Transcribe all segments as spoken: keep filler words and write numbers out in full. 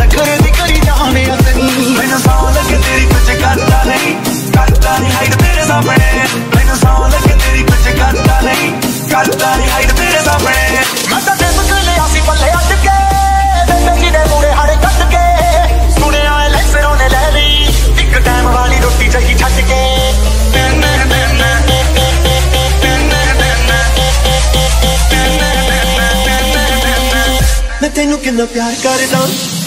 नखरे दी करी जाने असली मैनू सौ लगे तेरी कुछ करता नहीं करता नहीं हाइड तेरे सामने मैनू सौ लगे तेरी कुछ करता नहीं करता नहीं हाइड तेरे सामने मैं तो दिल को ले आसी पल्ले अट के बेबे जी दे मुड़े हाड़े कट के सुने आए लेसरों ने ले ली एक टाइम वाली रोटी चाहिए छट के मैं तेनू कितना प्यार करदा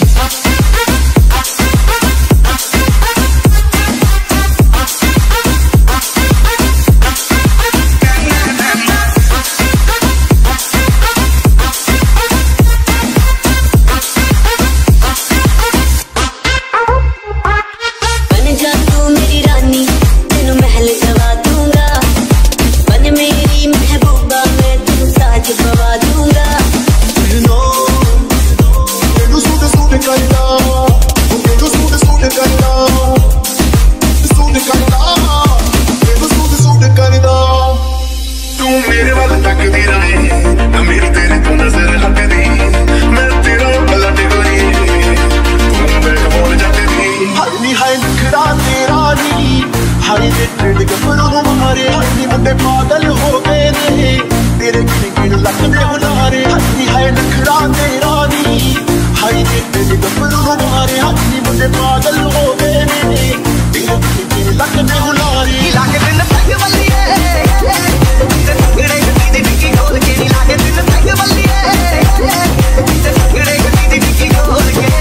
पागल हो गए ने तेरे गिन गिन लगदे हुलारे हंसी है नखरा तेरा नी हाई तेरे गफरू हमारे हंसी मुझे पागल हो गए ने तेरे गिन गिन लगदे हुलारे लागे दिन तक बलिए ते गड़े गड्डी दी डिक्की खोल के नी लागे दिन तक बलिए ते गड़े गड्डी दी डिक्की खोल के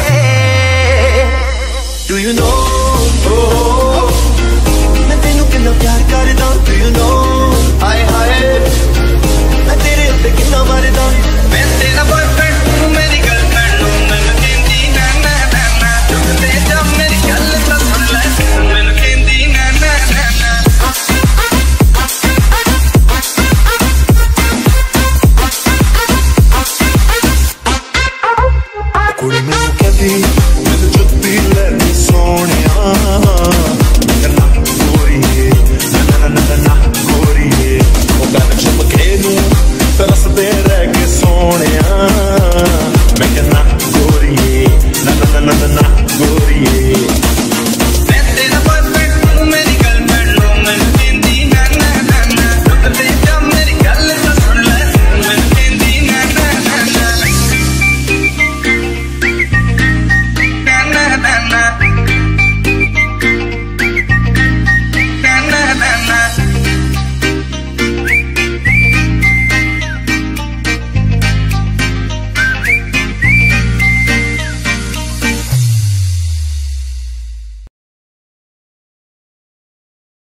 Do you know oh मैं तेनू कितना प्यार करदा Do you know हाय हाय मैं तेरे उत्ते कितना मरदा मैं तेरा बॉयफ्रेंड तू मेरी गर्लफ्रेंड हूं मैनू कहंदी ना ना ना ना तू ते जब मेरी गल तो सुन ले मैनू कहंदी ना ना ना ना कुड़ी मैनू कहंदी मैनू जुत्ती लैनी सोहणिया ना गोरीए ना ना ना ना गोरीए ओ गल चुप के नू तरसदे रह के सोहणिया मैं